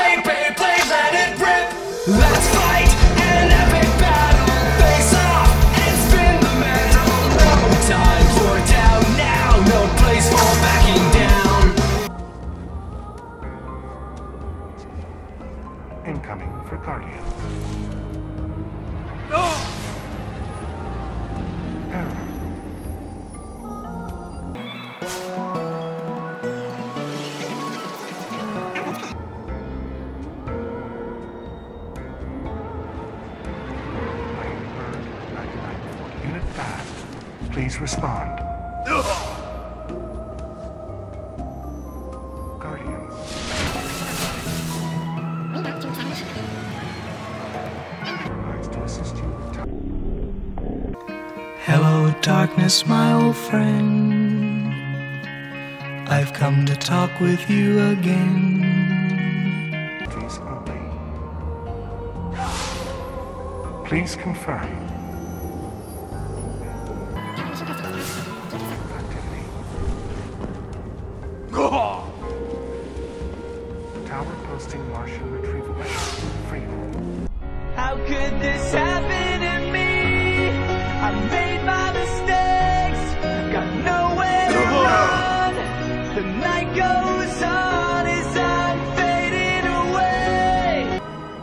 play, let it rip. Let's fight an epic battle. Face off and spin the metal. No time for doubt now. No place for backing down. Incoming for Guardian. Error. Unit fast. Please respond. Guardian. To assist you. Hello, darkness, my old friend. I've come to talk with you again. Please only. Please confirm. Activity. Tower posting Martian retrieval mission. Freehold. How could this happen to me? I made my mistakes, got nowhere to run. The night goes on as I'm fading away.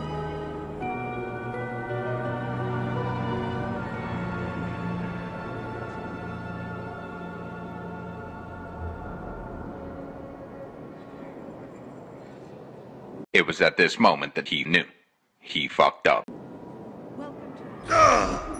It was at this moment that he knew. He fucked up. Welcome to